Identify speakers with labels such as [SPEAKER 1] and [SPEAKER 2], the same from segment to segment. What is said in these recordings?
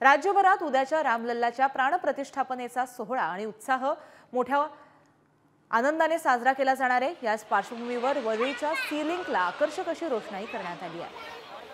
[SPEAKER 1] राज्यभरात उद्याच्या रामलल्लाच्या प्राणप्रतिष्ठापनेचा सोहळा आणि उत्साह मोठ्या आनंदाने साजरा केला जाणार आहे। याच पार्श्वभूमीवर वरळीच्या सी लिंकला आकर्षक अशी रोषणाई करण्यात आली आहे।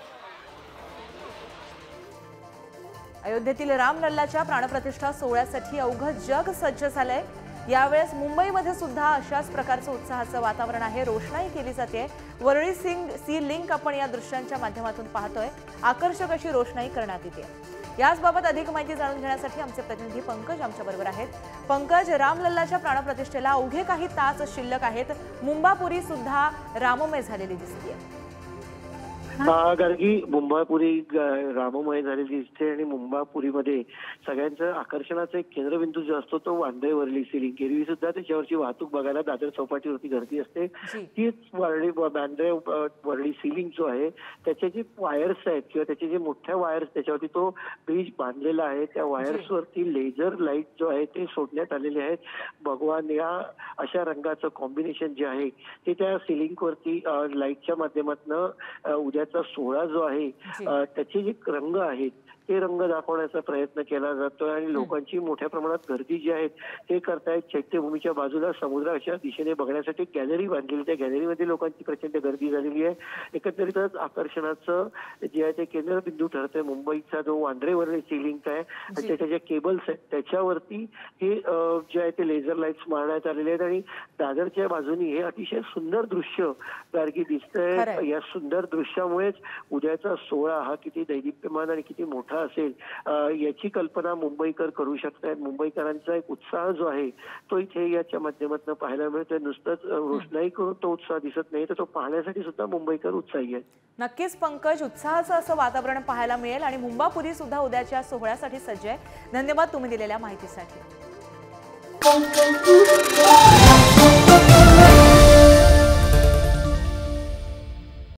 [SPEAKER 1] अयोध्येतील रामलल्लाच्या प्राणप्रतिष्ठा सोहळ्यासाठी अवघं जग सज्ज झालंय। यावेळेस मुंबईमध्ये सुद्धा अशाच प्रकारचं उत्साहाचं वातावरण आहे। रोषणाई केली जाते। वरळी सी लिंक आपण या दृश्यांच्या माध्यमातून पाहतोय। आकर्षक अशी रोषणाई करण्यात येते। याचबाबत अधिक माहिती जाणून घेण्यासाठी आमचे प्रतिनिधी पंकज आमच्याबरोबर आहेत। पंकज, रामलल्लाच्या प्राणप्रतिष्ठेला अवघे काही तास शिल्लक आहेत। मुंबापुरी सुद्धा राममय झालेली दिसते।
[SPEAKER 2] गार्गी, मुंबापुरी राममय झालेली दिसते आणि मुंबापुरीमध्ये सगळ्यांचं आकर्षणाचा एक केंद्रबिंदू जो असतो तो वांद्रे वरळी सी लिंक। एरवी सुद्धा त्याच्यावरची वाहतूक बघायला दादर चौपाटीवरती गर्दी असते। तीच वांद्रे वरळी सी लिंक जो आहे त्याचे जे वायर्स आहेत किंवा त्याचे जे मोठ्या वायर्स त्याच्यावरती तो ब्रिज बांधलेला आहे, त्या वायर्स वरती लेझर लाईट जो आहे ते सोडण्यात आलेले आहेत। भगवान या अशा रंगाचं कॉम्बिनेशन जे आहे ते त्या सी लिंक वरती लाईटच्या माध्यमातून उद्याचा सोहळा जो आहे त्याचे जे रंग आहेत ते रंग दाखवण्याचा प्रयत्न केला जातोय आणि लोकांची मोठ्या प्रमाणात गर्दी जी आहे ते करतायत। चैत्यभूमीच्या बाजूला समुद्राच्या दिशेने बघण्यासाठी गॅलरी बांधलेली, त्या गॅलरीमध्ये लोकांची प्रचंड गर्दी झालेली आहे। एकंदरीतच आकर्षणाचं जे आहे ते केंद्रबिंदू ठरतंय मुंबईचा जो वांद्रे वरळी सी लिंक आहे आणि त्याच्या ज्या केबल्स आहेत त्याच्यावरती हे जे आहे ते लेझर लाईट्स मारण्यात आलेले आहेत आणि दादरच्या बाजूनी हे अतिशय सुंदर दृश्य गार्गी दिसतंय। या सुंदर दृश्यामुळेच उद्याचा सोहळा हा किती दैदिप्यमान आणि किती मोठा असेल याची कल्पना मुंबईकर करू शकतात। मुंबईकरांचा एक उत्साह जो आहे तो इथे याच्या माध्यमातून पाहायला मिळतोय। नुसतंच रोषणाई करून तो उत्साह दिसत नाही तर तो पाहण्यासाठी सुद्धा मुंबईकर उत्साही आहेत।
[SPEAKER 1] नक्कीच पंकज, उत्साहाचं असं वातावरण पाहायला मिळेल आणि मुंबापुरी सुद्धा उद्याच्या सोहळ्यासाठी सज्ज आहे। धन्यवाद तुम्ही दिलेल्या माहितीसाठी।